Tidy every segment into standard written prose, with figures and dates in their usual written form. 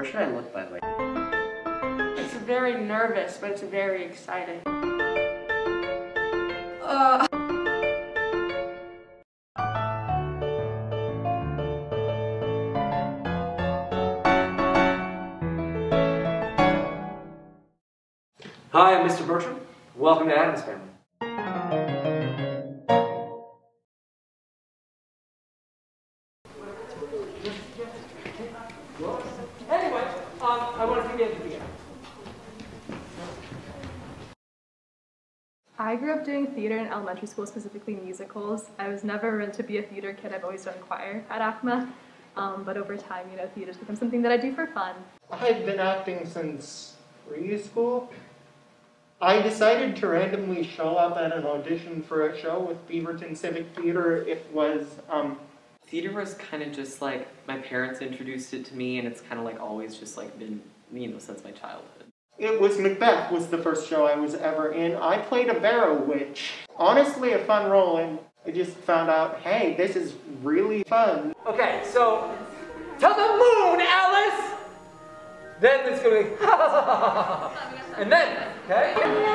should I look, by the way? It's very nervous, but it's very exciting. Hi, I'm Mr. Bertram. Welcome to Addams family. Anyway, I want to begin. I grew up doing theater in elementary school, specifically musicals. I was never meant to be a theater kid. I've always done choir at ACMA, but over time, theater's become something that I do for fun. I've been acting since preschool. I decided to randomly show up at an audition for a show with Beaverton Civic Theater. It was, Theater was kind of just like, my parents introduced it to me, and it's kind of like always just like been, since my childhood. It was Macbeth was the first show I was ever in. I played a barrow witch. Honestly, a fun role, and I just found out, hey, this is really fun. Okay, so, to the moon, Alice! Then it's gonna be, ha ha ha ha ha. And then, okay?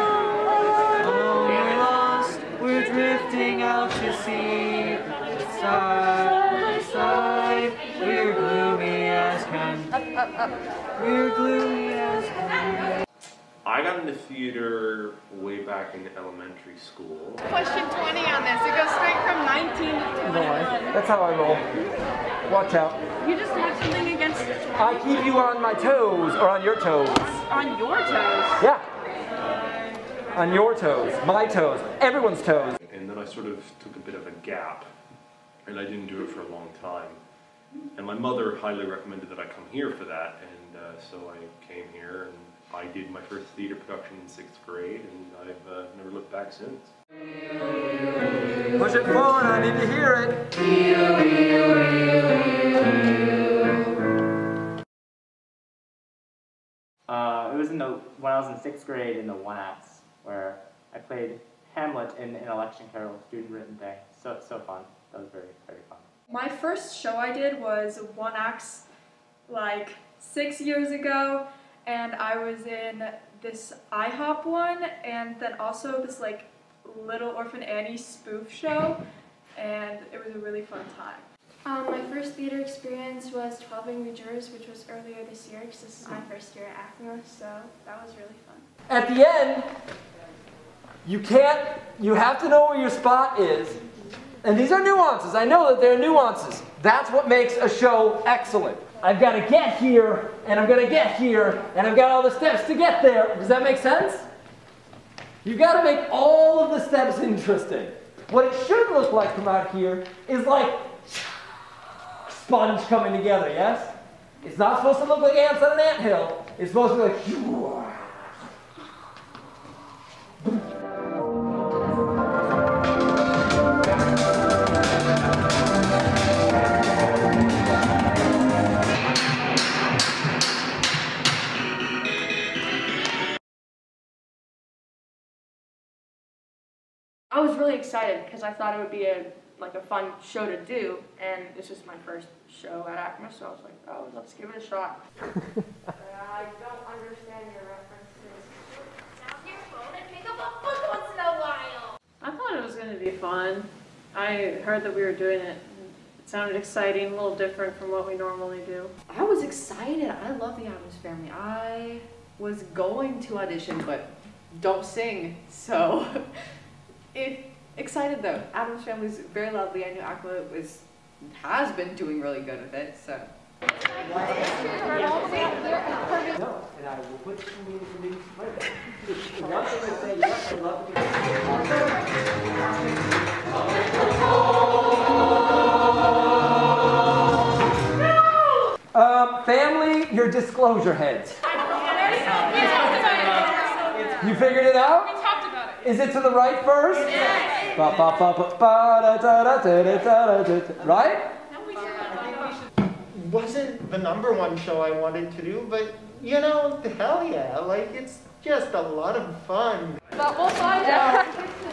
We're lost, we're drifting out to sea. Side by side, we're gloomy as can. We're gloomy as can. I got into theater way back in elementary school. Question 20 on this. It goes straight from 19 to 21. That's how I roll. Watch out. You just want something against... I keep you on my toes, or on your toes. On your toes? Yeah. On your toes, my toes, everyone's toes. And then I sort of took a bit of a gap, and I didn't do it for a long time. And my mother highly recommended that I come here for that, and so I came here, and I did my first theater production in 6th grade, and I've never looked back since. Push it forward, I need to hear it. It was when I was in 6th grade in the one acts, where I played Hamlet in an election carol, student written thing. So fun. That was very, very fun. My first show I did was one acts like 6 years ago, and I was in this IHOP one, and then also this like Little Orphan Annie spoof show, and it was a really fun time. My first theater experience was 12 Angry Jurors, which was earlier this year, because this is my first year at ACMA, so that was really fun. At the end, you have to know where your spot is. And these are nuances. I know that there are nuances. That's what makes a show excellent. I've got to get here, and I'm going to get here, and I've got all the steps to get there. Does that make sense? You've got to make all of the steps interesting. What it should look like from out here is like sponge coming together, yes? It's not supposed to look like ants on an anthill. It's supposed to be like... I was really excited because I thought it would be a fun show to do, and this is my first show at ACMA, so I was like, oh, let's give it a shot. I don't understand your references. Down your phone and pick up a book once in a while. I thought it was going to be fun. I heard that we were doing it. It sounded exciting, a little different from what we normally do. I was excited. I love the Addams family. I was going to audition, but don't sing, so... Excited though. Addams Family's very lovely. I knew ACMA has been doing really good with it, so. No, and I will put some meetings later. One thing to say, yes, I love it. Family, your disclosure heads. You figured it out? We talked about it. Is it to the right first? Yes. Right? Wasn't the #1 show I wanted to do, but you know, hell yeah, like it's just a lot of fun. But we'll find out.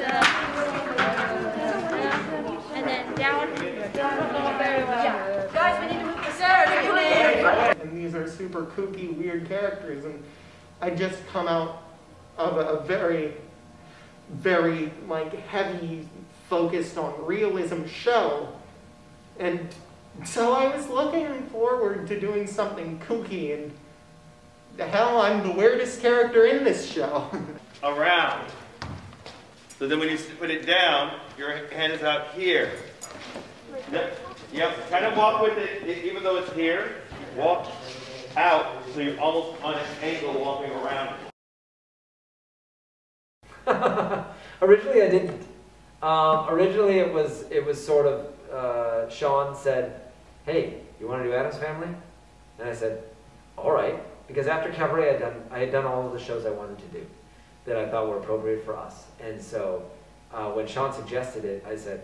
And then down. Yeah. Guys, we need to move the stairs, please. And the these are super kooky, weird characters, and I just come out of a very, very like heavy, focused on realism show, and so I was looking forward to doing something kooky, and hell, I'm the weirdest character in this show. Around. So then when you put it down, your hand is out here. Yep, kind of walk with it, even though it's here. Walk out, so you're almost on an angle walking around. Originally, I didn't. Originally, it was sort of, Sean said, hey, you want to do Addams Family? And I said, all right. Because after Cabaret, I had done all of the shows I wanted to do that I thought were appropriate for us. And so when Sean suggested it, I said,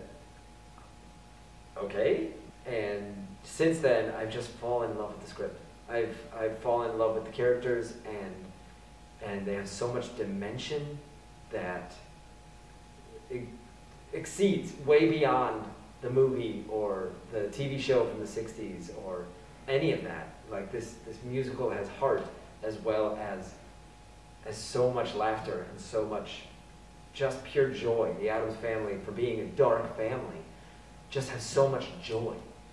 okay. And since then, I've just fallen in love with the script. I've fallen in love with the characters, and they have so much dimension that it exceeds way beyond the movie or the TV show from the 60s or any of that. Like this musical has heart as well as so much laughter and so much just pure joy. The Addams Family, for being a dark family, just has so much joy.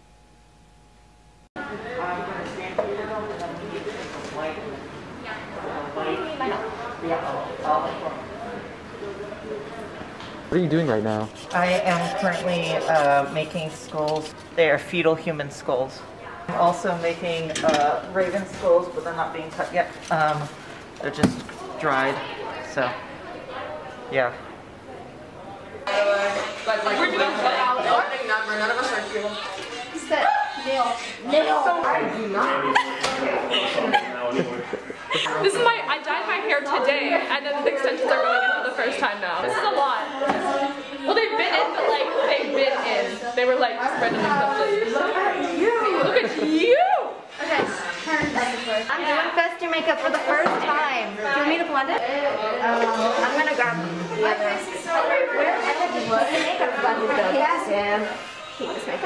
What are you doing right now? I am currently making skulls. They are fetal human skulls. I'm also making raven skulls, but they're not being cut yet. They're just dried, so yeah. We're doing opening number. None of us are here. Set. Nail. I do not. This is I dyed my hair today, and then the extensions are going in for the first time now. This is a lot. Well, they've been in, but like, they've been in. They were like randomly extensions. Look at you! Look at you! Okay, I'm doing festive makeup for the first time. Do you want me to blend it? I'm gonna grab the other. Makeup blended though. Yeah. Keep this makeup.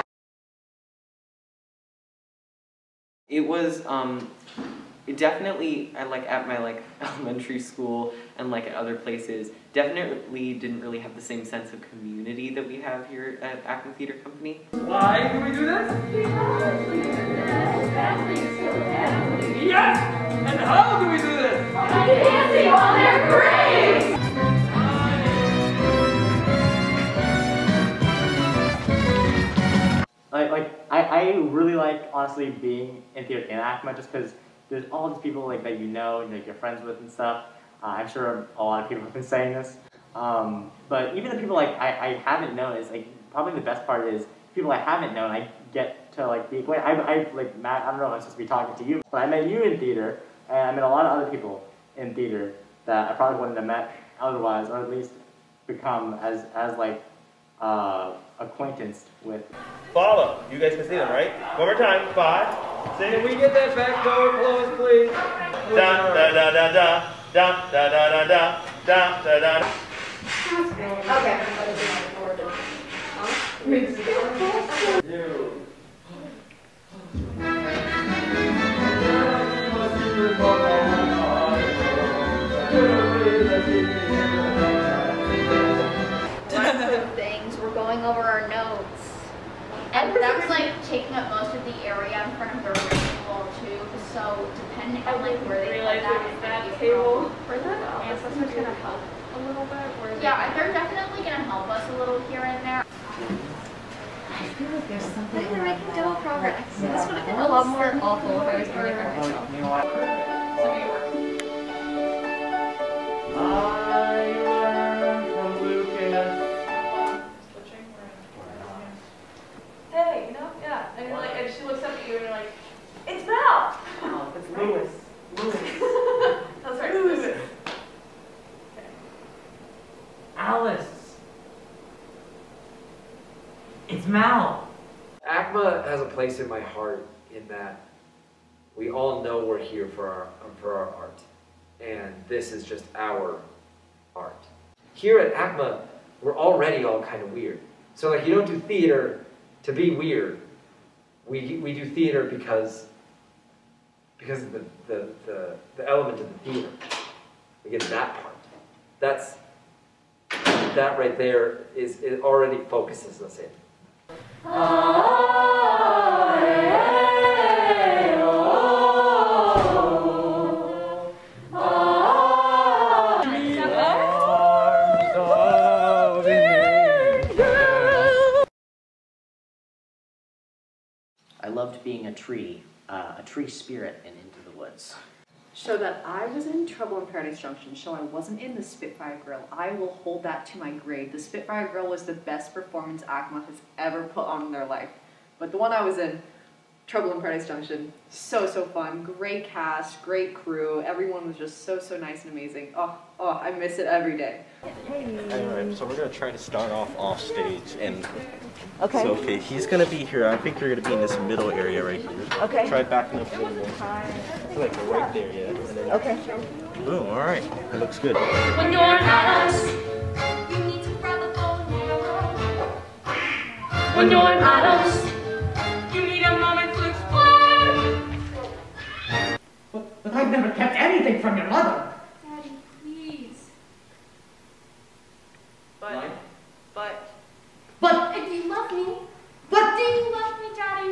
It was, it definitely, at my elementary school and at other places, definitely didn't really have the same sense of community that we have here at ACMA Theater Company. Why do we do this? Yes! And how do we do this? By dancing on their graves! I really like, honestly, being in theater in ACMA just because there's all these people that you know, you're friends with and stuff. I'm sure a lot of people have been saying this. But even the people I haven't known is probably the best part is people I haven't known, I get to be Matt, I don't know if I'm supposed to be talking to you, but I met you in theater, and I met a lot of other people in theater that I probably wouldn't have met otherwise, or at least become as acquaintanced with. Follow. You guys can see them, right? One more time. 5, 6. Can we get that back door closed, please? Da da da da da da da da da da da da da. Okay. Things, we're going over our notes. And that's taking up most of the area in front of the writing wall too. So depending on where they put that table for that, and so it's gonna help a little bit. Yeah, they're definitely gonna help us a little here and there. I feel like there's something. They're making double progress. This would have been a lot more awful if I was doing it by myself. You know what? I learned from Lucas. Hey, yeah. And she looks up at you and you're like, it's Mel! Oh, it's Lewis. That's right, Lewis. Okay. Alice. It's Mal. ACMA has a place in my heart in that we all know we're here for our art, and this is just our art. Here at ACMA, we're already all kind of weird. So you don't do theater to be weird. We do theater because because of the element of the theater. Again, that part. That right there it already focuses us in. I loved being a tree spirit in Into the Woods. Show that I was in Trouble in Paradise Junction. Show I wasn't in the Spitfire Grill. I will hold that to my grave. The Spitfire Grill was the best performance ACMA has ever put on in their life. But the one I was in, Trouble in Paradise Junction, so fun. Great cast, great crew. Everyone was just so nice and amazing. Oh, I miss it every day. Alright, so we're going to try to start off stage. And Okay. So, okay, he's going to be here. I think you're going to be in this middle area right here. Okay. Try backing up a little more. Like right there, yeah. And then, okay. Boom, alright. That looks good. When you're Addams, you need to grab a phone. When you're Addams, you need a moment to explain. But I've never kept anything from your mother. Daddy, please. But if you love me, do you love me, Daddy?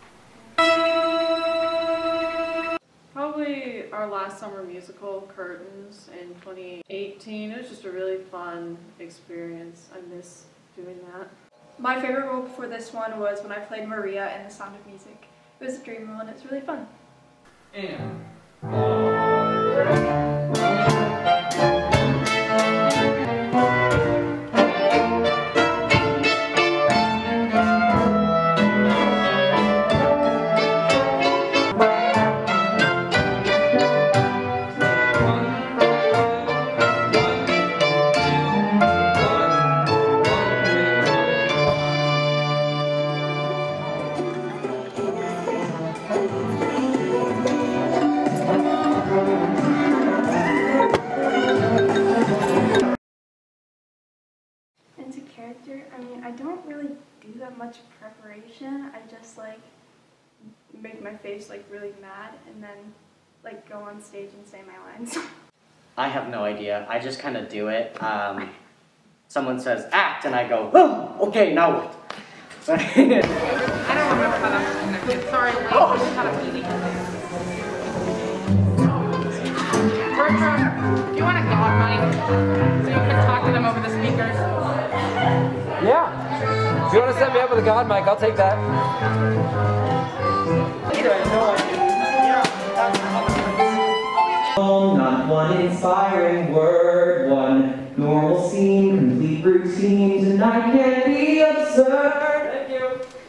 Probably our last summer musical, Curtains, in 2018. It was just a really fun experience. I miss doing that. My favorite role before this one was when I played Maria in The Sound of Music. It was a dream role and it's really fun. And Into character, I mean, I don't really do that much preparation. I just like make my face like really mad and then like go on stage and say my lines. I have no idea. I just kind of do it. Someone says, act, and I go, oh, okay, now what? I don't remember how that was connected. Sorry, Lane. Oh. Just had a meeting. Bertram, do you want a God mic so you can talk to them over the speakers? yeah. If you want to set me up with a God mic, I'll take that. Not one inspiring word, one normal scene, complete routines, and I can't be absurd. Thank you.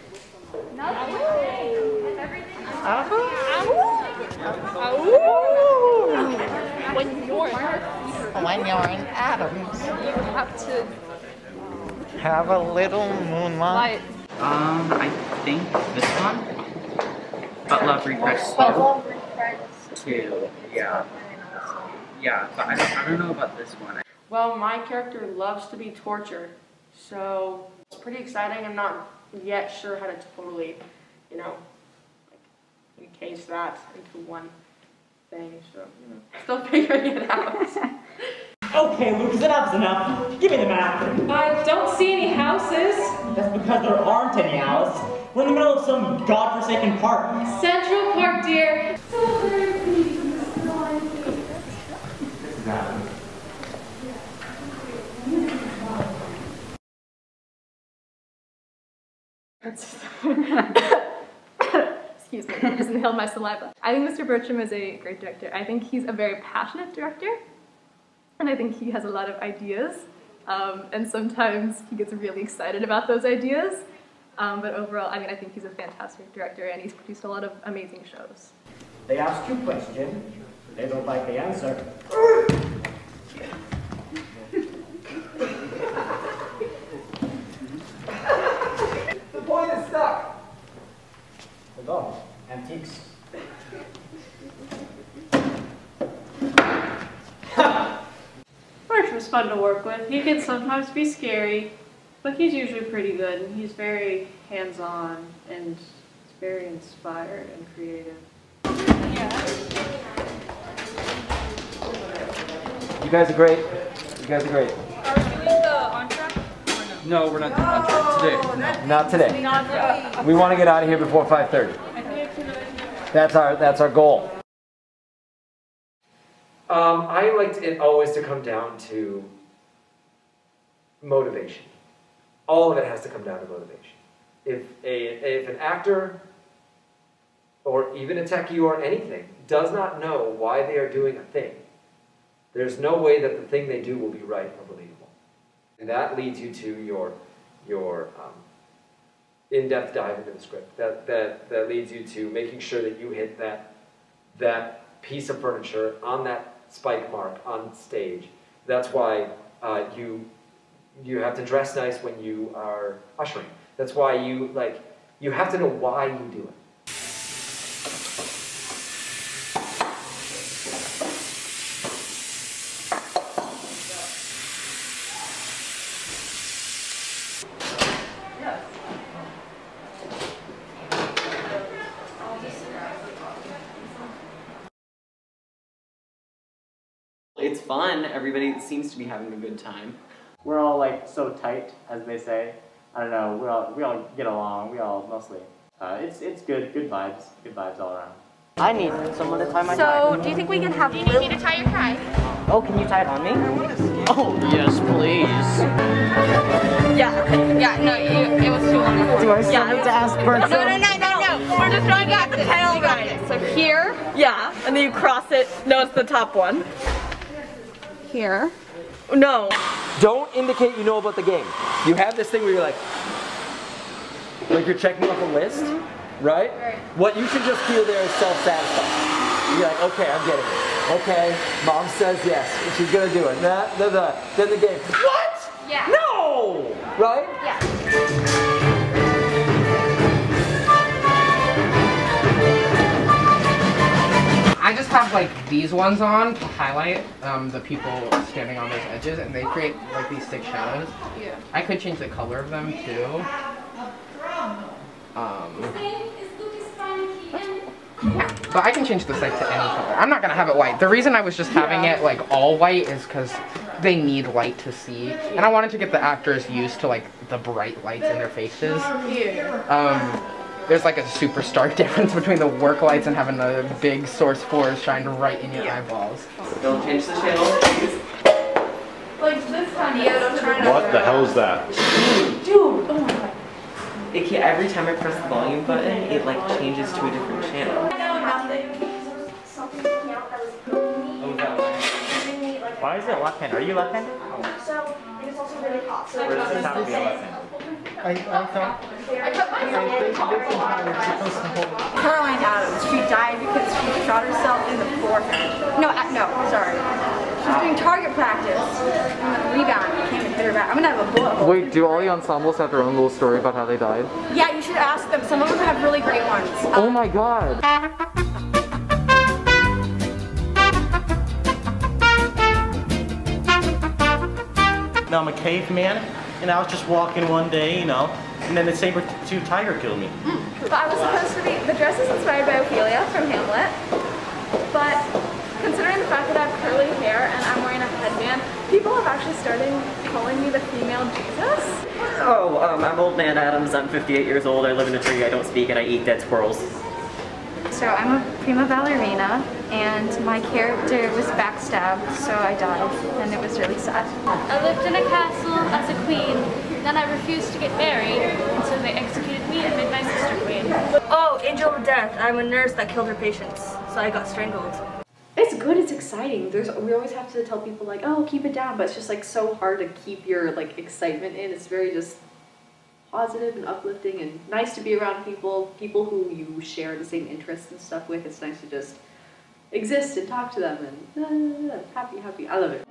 When you're in Addams, You have to have a little moonlight. I think this one. But Love Regrets 2. Yeah. Yeah, but I don't know about this one. Well, my character loves to be tortured, so it's pretty exciting. I'm not yet sure how to totally, encase that into one thing, so, still figuring it out. Okay, Lucas, enough's enough. Give me the map. I don't see any houses. That's because there aren't any houses. We're in the middle of some godforsaken park. Central Park, dear. Excuse me, I just inhaled my saliva. I think Mr. Bertram is a great director. I think he's a very passionate director, and I think he has a lot of ideas, and sometimes he gets really excited about those ideas. But overall, I think he's a fantastic director, and he's produced a lot of amazing shows. They asked you a question. They don't like the answer. The point is stuck. Hold on. Antiques. Bertram's fun to work with. He can sometimes be scary, but he's usually pretty good. And he's very hands-on and very inspired and creative. Yeah. You guys are great. You guys are great. Are we doing the on-track? No, we're not doing on-track today. Not today. We want to get out of here before 5:30. That's our goal. I like it always to come down to motivation. All of it has to come down to motivation. If an actor or even a techie or anything does not know why they are doing a thing, there's no way that the thing they do will be right or believable. And that leads you to your in-depth dive into the script. That leads you to making sure that you hit that piece of furniture on that spike mark on stage. That's why you have to dress nice when you are ushering. That's why you have to know why you do it. It's fun. Everybody seems to be having a good time. We're all like so tight, as they say. I don't know. We all get along. We all mostly. It's good. Good vibes all around. I need someone to tie my tie. So, do you think we can have? Do you need me to tie your tie? Oh, can you tie it on me? Oh, yes, please. Yeah. No, it was too long. Do I still need to ask Bertram? No. We're just going back to the tail right. So here. Yeah, and then you cross it. No, it's the top one. Here. No. Don't indicate you know about the game. You have this thing where you're like you're checking off a list, right? What you should just feel there is self-satisfied. You're like, okay, I'm getting it. Okay, mom says yes, she's gonna do it. Then the game. What? Yeah. No! Right? Yeah. I just have like these ones on to highlight the people standing on those edges, and they create like these thick shadows. Yeah. I could change the color of them too. Yeah, but I can change this like to any color. I'm not gonna have it white. The reason I was just having it like all white is because they need light to see, and I wanted to get the actors used to like the bright lights in their faces. Yeah. There's like a super stark difference between the work lights and having the big source fours shined right in your eyeballs. Don't change the channel, please. Like this time. Yeah, don't try to. What the hell is that? Dude, oh my god. Every time I press the volume button, it like changes to a different channel. Why is it left-handed? Are you left-handed? So, it's also really hot. So Or does this have to be a left-handed? I thought this entire supposed to hold. Caroline Addams, she died because she shot herself in the forehead. No, sorry. She was doing target practice, and rebound came and hit her back. I'm gonna have a bullet hole. Wait, do all the ensembles have their own little story about how they died? Yeah, you should ask them. Some of them have really great ones. Oh my god. Now I'm a caveman, and I was just walking one day, and then the saber-tooth tiger killed me. But I was supposed to be, the dress is inspired by Ophelia from Hamlet, but considering the fact that I have curly hair and I'm wearing a headband, people have actually started calling me the female Jesus. Oh, I'm old man Addams. I'm 58 years old. I live in a tree. I don't speak, and I eat dead squirrels. So I'm a prima ballerina, and my character was backstabbed, so I died, and it was really sad. I lived in a castle as a queen, then I refused to get married, and so they executed me and made my sister queen. Oh, Angel of Death. I'm a nurse that killed her patients, so I got strangled. It's good, it's exciting. We always have to tell people like, oh, keep it down, but it's just like so hard to keep your like excitement in. It's very just positive and uplifting and nice to be around people who you share the same interests and stuff with. It's nice to just exist and talk to them and happy. I love it.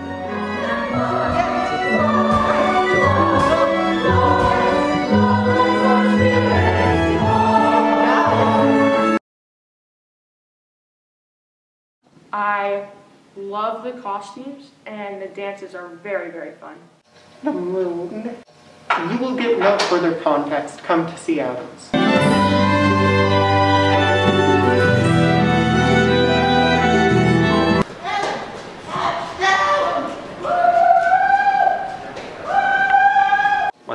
I love the costumes, and the dances are very, very fun. You will get no further context. Come to see Addams.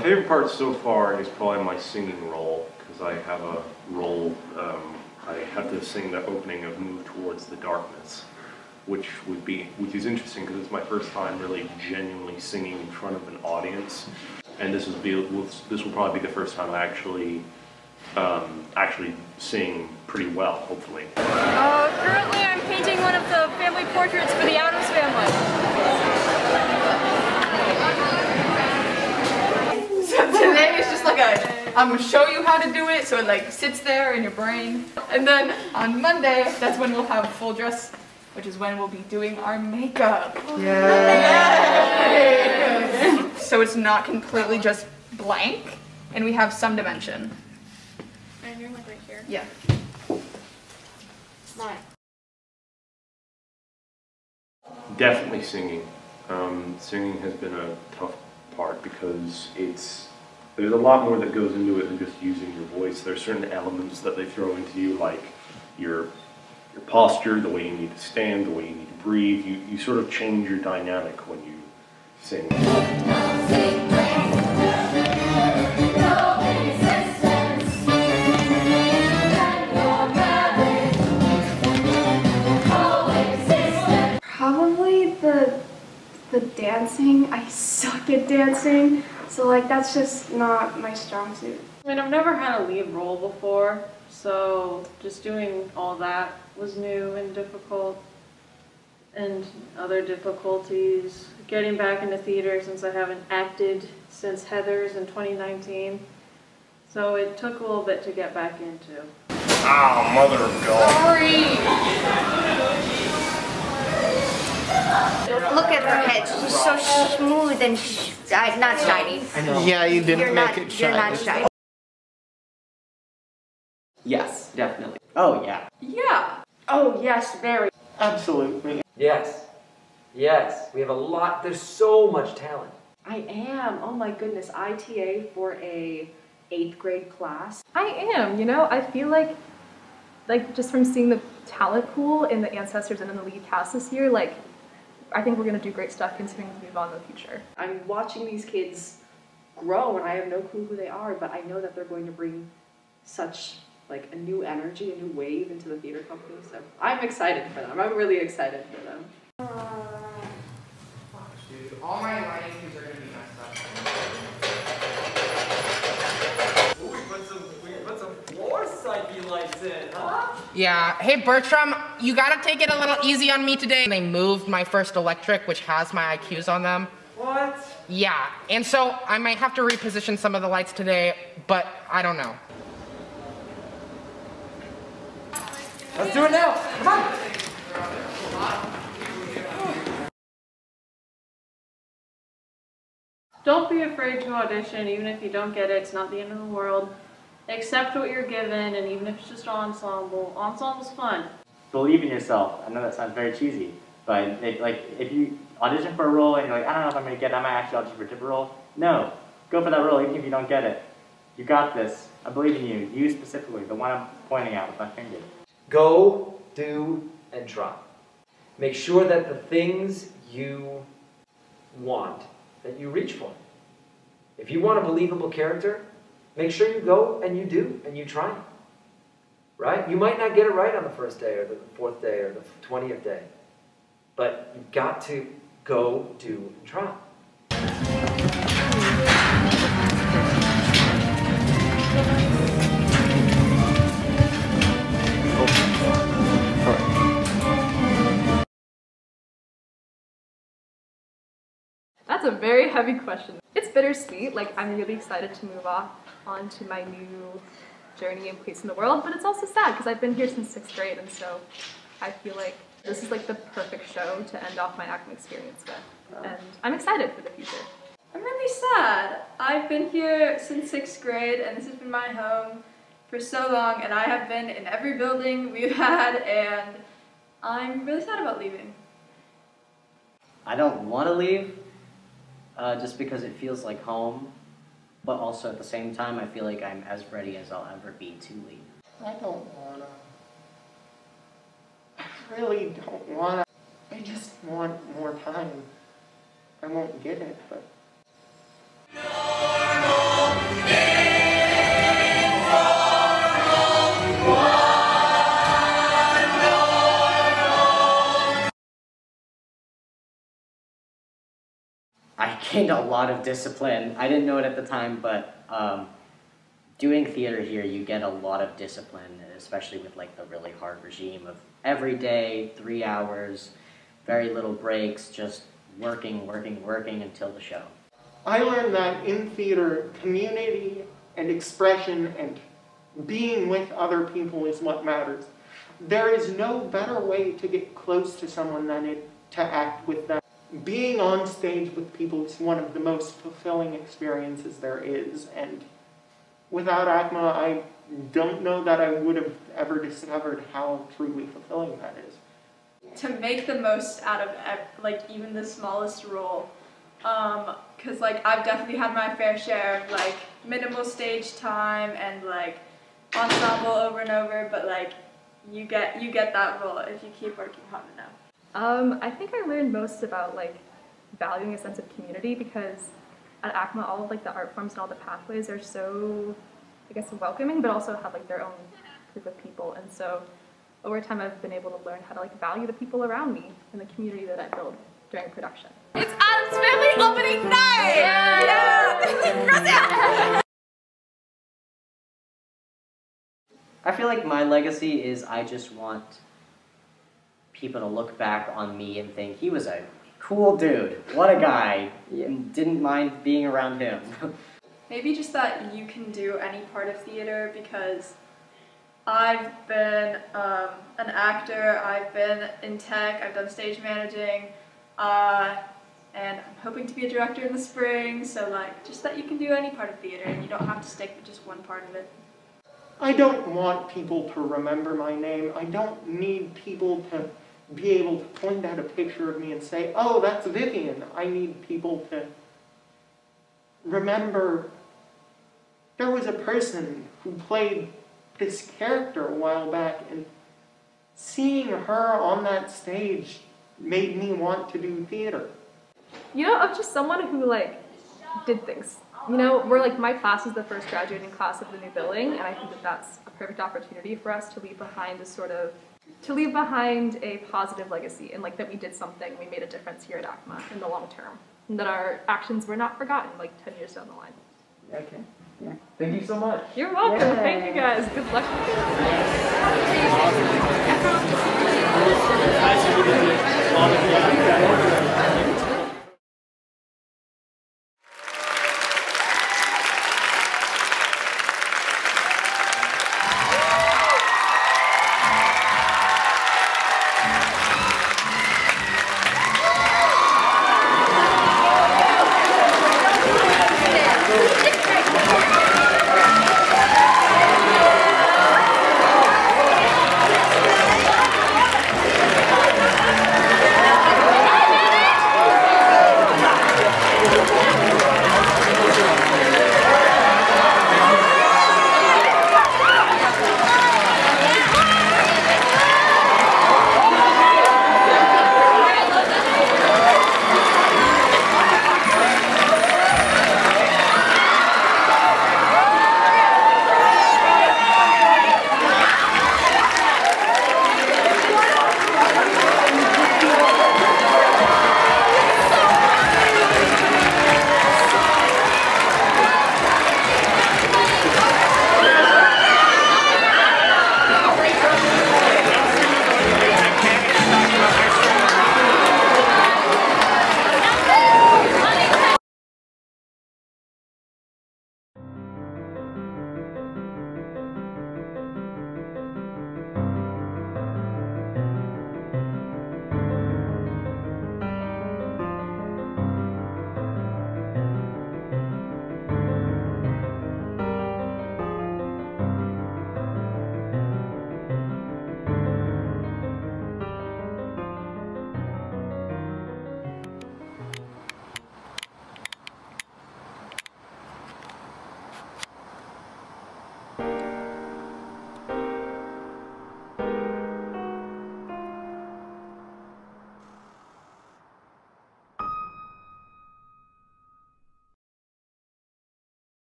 favorite part so far is probably my singing role, because I have a role, I have to sing the opening of Move Towards the Darkness, which is interesting because it's my first time really genuinely singing in front of an audience, and this will probably be the first time I actually sing pretty well, hopefully. Currently I'm painting one of the family portraits for the Addams family. So today is just like I'm gonna show you how to do it, so it like sits there in your brain. And then on Monday, that's when we'll have full dress, which is when we'll be doing our makeup. Yay! So it's not completely just blank, and we have some dimension. And you're like right here. Yeah. Why? Definitely singing. Singing has been a tough part because there's a lot more that goes into it than just using your voice. There's certain elements that they throw into you, like your posture, the way you need to stand, the way you need to breathe. You sort of change your dynamic when you sing. Probably the dancing. I suck at dancing, so like that's just not my strong suit. I mean, I've never had a lead role before, so just doing all that was new and difficult. And other difficulties, getting back into theater since I haven't acted since Heather's in 2019. So it took a little bit to get back into. Oh, mother of God. Sorry! Look at her head. She's so smooth and not shiny. I know. Yeah, you didn't make it shiny. You're not shiny. Yes, definitely. Oh, yeah. Yeah. Oh, yes, very. Absolutely. Yes. Yes. We have a lot. There's so much talent. I am. Oh my goodness. ITA for a 8th grade class. I am, you know, I feel like just from seeing the talent pool in the ancestors and in the lead cast this year, like, I think we're going to do great stuff continuing to move on in the future. I'm watching these kids grow and I have no clue who they are, but I know that they're going to bring such like a new energy, a new wave into the theater company. So I'm excited for them. I'm really excited for them. Dude, all my lighting cues are going to be messed up. Ooh, we put some floor psyche lights in, huh? Yeah. Hey, Bertram, you gotta take it a little easy on me today. They moved my first electric, which has my IQs on them. What? Yeah, and so I might have to reposition some of the lights today, but I don't know. Let's do it now. Come on. Don't be afraid to audition, even if you don't get it. It's not the end of the world. Accept what you're given, and even if it's just ensemble, ensemble's fun. Believe in yourself. I know that sounds very cheesy, but if you audition for a role and you're like, I don't know if I'm going to get it, I might actually audition for a different role. No, go for that role even if you don't get it. You got this. I believe in you. You specifically, the one I'm pointing at with my finger. Go, do, and try. Make sure that the things you want, that you reach for. If you want a believable character, make sure you go and you do and you try. Right? You might not get it right on the first day or the 4th day or the 20th day, but you've got to go, do, and try. That's a very heavy question. It's bittersweet. Like, I'm really excited to move on to my new journey and place in the world, but it's also sad because I've been here since 6th grade, and so I feel like this is like the perfect show to end off my ACMA experience with, and I'm excited for the future. I'm really sad. I've been here since 6th grade, and this has been my home for so long, and I have been in every building we've had, and I'm really sad about leaving. I don't want to leave, just because it feels like home, but also at the same time I feel like I'm as ready as I'll ever be to leave. I don't wanna. I really don't wanna. I just want more time. I won't get it, but... I gained a lot of discipline. I didn't know it at the time, but doing theater here, you get a lot of discipline, especially with like the really hard regime of every day, 3 hours, very little breaks, just working until the show. I learned that in theater, community and expression and being with other people is what matters. There is no better way to get close to someone than to act with them. Being on stage with people is one of the most fulfilling experiences there is, and without ACMA, I don't know that I would have ever discovered how truly fulfilling that is. To make the most out of like even the smallest role, because like I've definitely had my fair share of like minimal stage time and like ensemble over and over, but like you get that role if you keep working hard enough. I think I learned most about like valuing a sense of community, because at ACMA all of like the art forms and all the pathways are so, I guess, welcoming, but also have like their own group of people, and so over time I've been able to learn how to like value the people around me and the community that I build during production. It's Addams Family opening night! Yeah! I feel like my legacy is I just want people to look back on me and think he was a cool dude. What a guy. Didn't mind being around him. Maybe just that you can do any part of theater, because I've been an actor, I've been in tech, I've done stage managing, and I'm hoping to be a director in the spring, so like, just that you can do any part of theater and you don't have to stick with just one part of it. I don't want people to remember my name. I don't need people to be able to point at a picture of me and say, oh, that's Vivian. I need people to remember there was a person who played this character a while back, and seeing her on that stage made me want to do theater. You know, I'm just someone who like did things. You know, we're like, my class is the first graduating class of the new building, and I think that that's a perfect opportunity for us to leave behind a positive legacy, and like that we did something, we made a difference here at ACMA in the long term, and that our actions were not forgotten like 10 years down the line. Okay. Yeah. Thank you so much. You're welcome. Yay. Thank you guys. Good luck. Awesome.